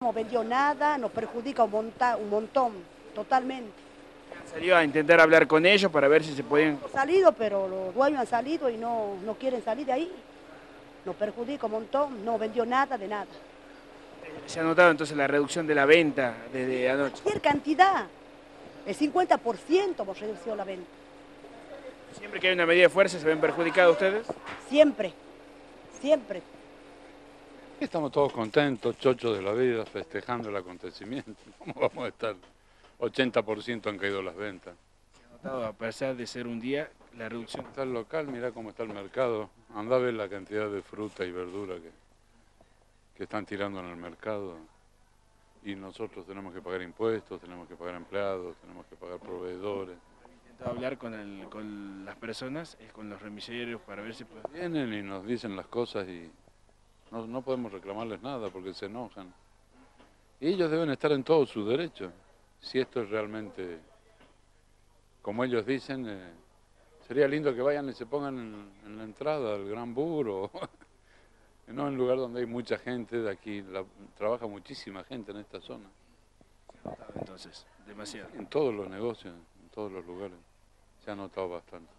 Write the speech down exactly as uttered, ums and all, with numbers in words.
No vendió nada, nos perjudica un, monta, un montón, totalmente. Salió a intentar hablar con ellos para ver si se podían... Hemos salido, pero los dueños han salido y no, no quieren salir de ahí. Nos perjudica un montón, no vendió nada de nada. ¿Se ha notado entonces la reducción de la venta desde anoche? Cualquier cantidad, el cincuenta por ciento hemos reducido la venta. ¿Siempre que hay una medida de fuerza se ven perjudicados ustedes? Siempre, siempre. Estamos todos contentos, chochos de la vida, festejando el acontecimiento. ¿Cómo vamos a estar? ochenta por ciento han caído las ventas. ¿Se ha notado, a pesar de ser un día, la reducción? Está el local, mirá cómo está el mercado. Andá a ver la cantidad de fruta y verdura que, que están tirando en el mercado. Y nosotros tenemos que pagar impuestos, tenemos que pagar empleados, tenemos que pagar proveedores. ¿Han intentado hablar con, el, con las personas, eh, con los remiseros, para ver si pueden...? Vienen y nos dicen las cosas y no, no podemos reclamarles nada porque se enojan. Y ellos deben estar en todo su derecho. Si esto es realmente, como ellos dicen, eh, sería lindo que vayan y se pongan en, en la entrada del Gran Buro, no en un lugar donde hay mucha gente. De aquí la, trabaja muchísima gente en esta zona. Entonces, demasiado. En todos los negocios, en todos los lugares, se ha notado bastante.